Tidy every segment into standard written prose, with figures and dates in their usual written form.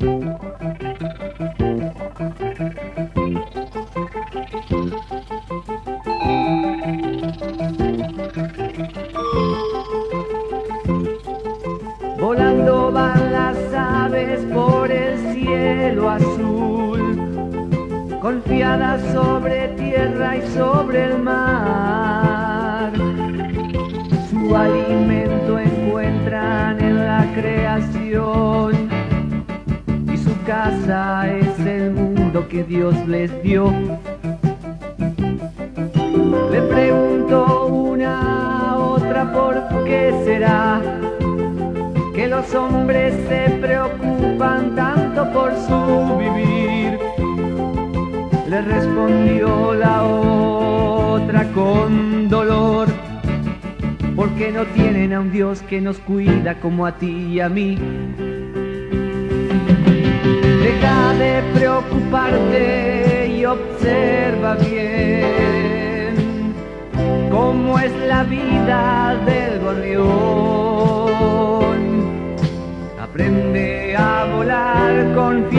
Volando van las aves por el cielo azul, confiadas sobre tierra y sobre el mar. Su alimento encuentran en la creación y su casa es el mundo que Dios les dio. Le pregunto una a otra por qué será que los hombres se preocupan tanto por su vivir. Le respondió la otra con dolor, porque no tienen a un Dios que nos cuida como a ti y a mí. Deja de preocuparte y observa bien cómo es la vida del gorrión. Aprende a volar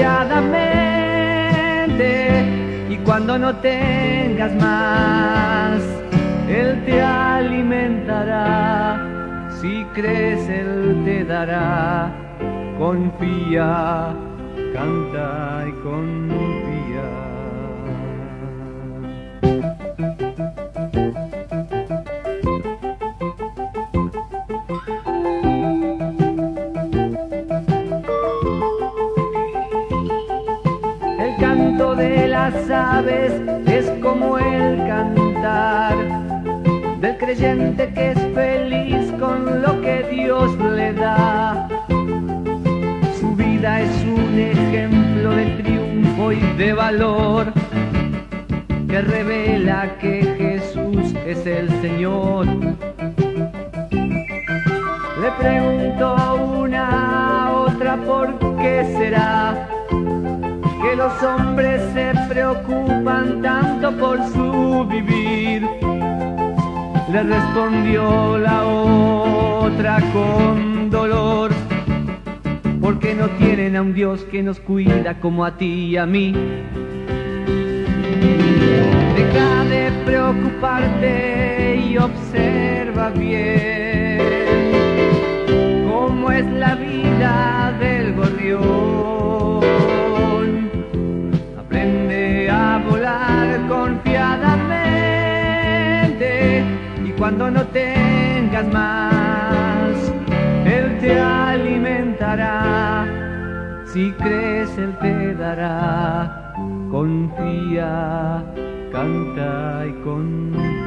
confiadamente y cuando no tengas más, Él te alimentará. Si crees, Él te dará. Confía, canta y confía. El canto de las aves es como el cantar del creyente que es feliz con lo que Dios le da. Su vida es un ejemplo de triunfo y de valor que revela que Jesús es el Señor. Le pregunto a una a otra por qué será que los hombres se preocupan tanto por su vivir. Le respondió la otra con dolor, porque no tienen a un Dios que nos cuida como a ti y a mí. Deja de preocuparte y observa bien cómo es la vida del gorrión. Aprende a volar confiadamente y cuando no tengas más, Él te alimentará. Si crees, Él te dará. Confía, canta y confía.